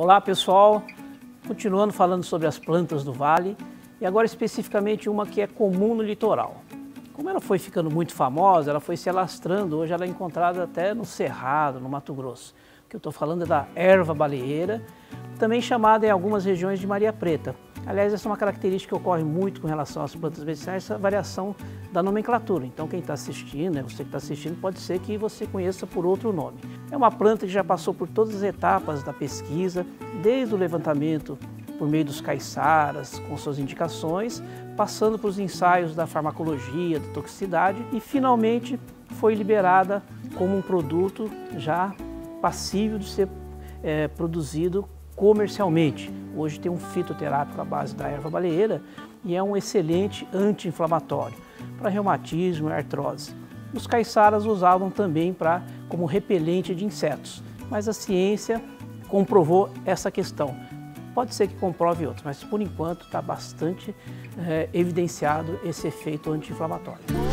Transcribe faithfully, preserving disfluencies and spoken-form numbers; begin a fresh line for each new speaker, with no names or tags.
Olá pessoal, continuando falando sobre as plantas do vale e agora especificamente uma que é comum no litoral. Como ela foi ficando muito famosa, ela foi se alastrando, hoje ela é encontrada até no Cerrado, no Mato Grosso. O que eu estou falando é da erva baleeira, também chamada em algumas regiões de Maria Preta. Aliás, essa é uma característica que ocorre muito com relação às plantas medicinais, essa variação da nomenclatura. Então quem está assistindo, né, você que está assistindo, pode ser que você conheça por outro nome. É uma planta que já passou por todas as etapas da pesquisa, desde o levantamento por meio dos caiçaras, com suas indicações, passando para os ensaios da farmacologia, da toxicidade e finalmente foi liberada como um produto já passível de ser é, produzido comercialmente. Hoje tem um fitoterápico à base da erva baleeira e é um excelente anti-inflamatório para reumatismo e artrose. Os caiçaras usavam também para como repelente de insetos, mas a ciência comprovou essa questão. Pode ser que comprove outros, mas por enquanto está bastante é, evidenciado esse efeito anti-inflamatório.